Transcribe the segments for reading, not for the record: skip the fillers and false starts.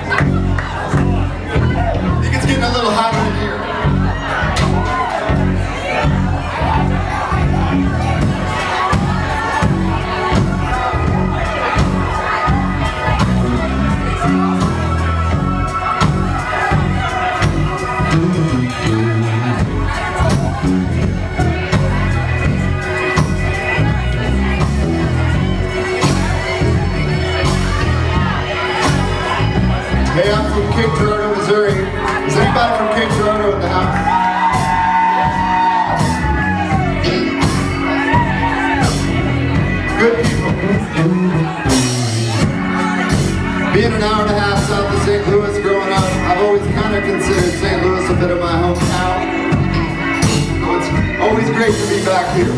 think it's getting a little hotter in here. Hey, I'm from Cape Girardeau, Missouri. Is anybody from Cape Girardeau in the house? Good people. Being an hour and a half south of St. Louis growing up, I've always kind of considered St. Louis a bit of my hometown. So it's always great to be back here.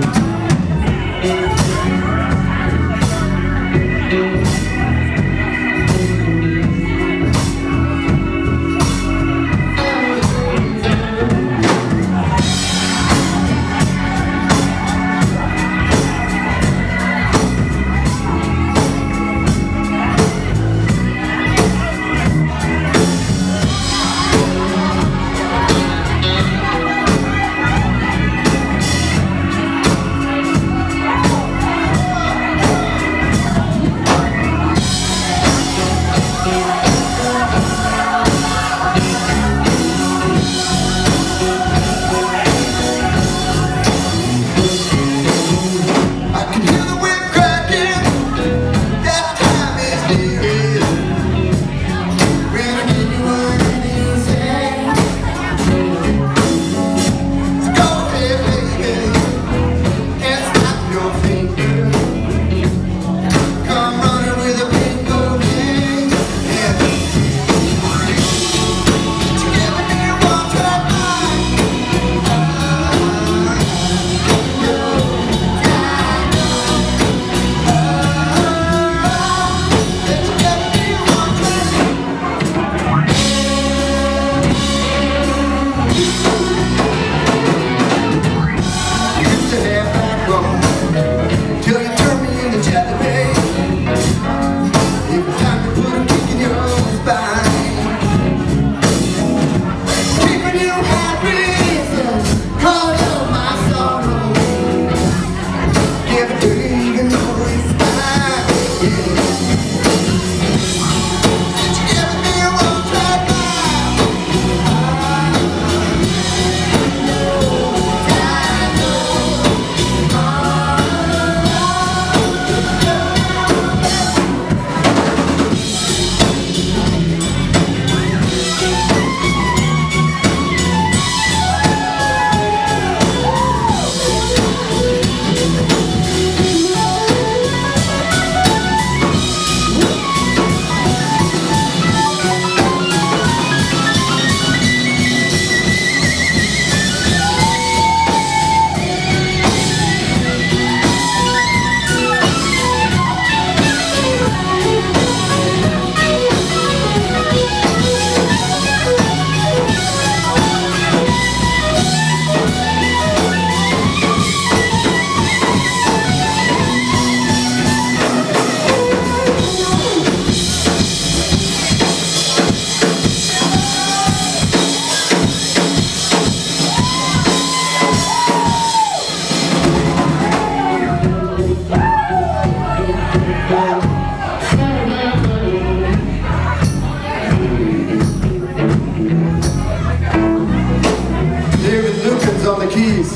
On the keys.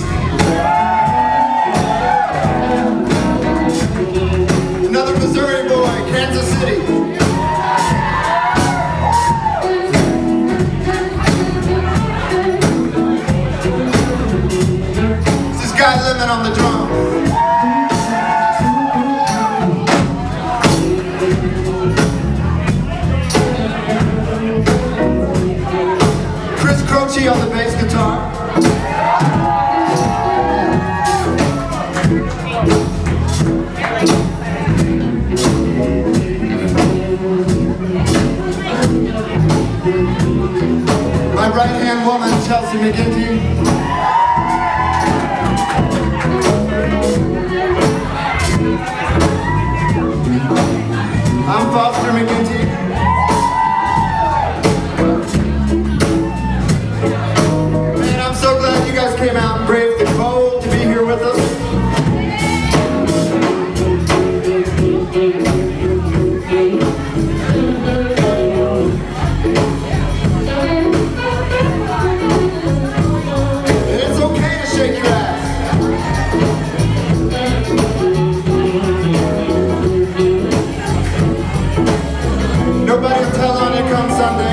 Another Missouri boy, Kansas City. This is Guy Lemon on the drums. Chris Croce on the bass guitar. My right-hand woman, Chelsea McGinty. I'm Foster McGinty. Nobody will tell on you come Sunday.